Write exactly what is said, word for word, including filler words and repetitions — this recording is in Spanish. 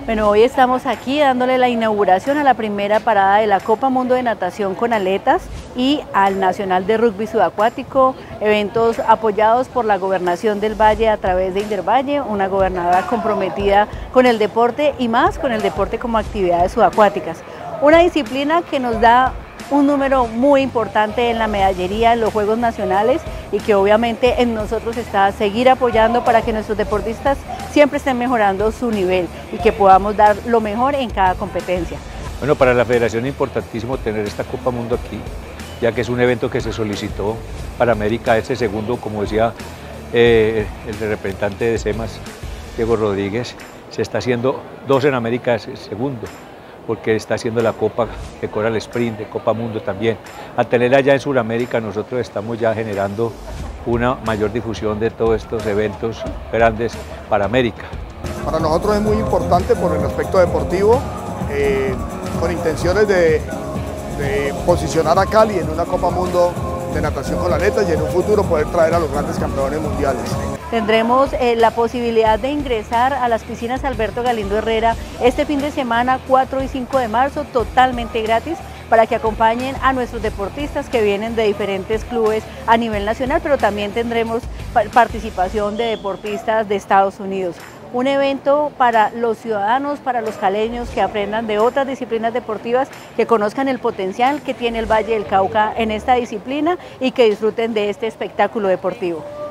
Bueno, hoy estamos aquí dándole la inauguración a la primera parada de la Copa Mundo de Natación con Aletas y al Nacional de Rugby Subacuático, eventos apoyados por la Gobernación del Valle a través de Indervalle, una gobernadora comprometida con el deporte y más con el deporte como actividades subacuáticas. Una disciplina que nos da un número muy importante en la medallería en los Juegos Nacionales y que obviamente en nosotros está seguir apoyando para que nuestros deportistas siempre estén mejorando su nivel y que podamos dar lo mejor en cada competencia. Bueno, para la Federación es importantísimo tener esta Copa Mundo aquí, ya que es un evento que se solicitó para América, este segundo, como decía eh, el representante de SEMAS, Diego Rodríguez, se está haciendo dos en América, es el segundo, porque está haciendo la Copa de Coral Sprint, de Copa Mundo también. Al tener allá en Sudamérica, nosotros estamos ya generando una mayor difusión de todos estos eventos grandes para América. Para nosotros es muy importante por el aspecto deportivo, eh, con intenciones de, de posicionar a Cali en una Copa Mundo de natación con aletas y en un futuro poder traer a los grandes campeones mundiales. Tendremos eh, la posibilidad de ingresar a las piscinas Alberto Galindo Herrera este fin de semana, cuatro y cinco de marzo, totalmente gratis, para que acompañen a nuestros deportistas que vienen de diferentes clubes a nivel nacional, pero también tendremos participación de deportistas de Estados Unidos. Un evento para los ciudadanos, para los caleños que aprendan de otras disciplinas deportivas, que conozcan el potencial que tiene el Valle del Cauca en esta disciplina y que disfruten de este espectáculo deportivo.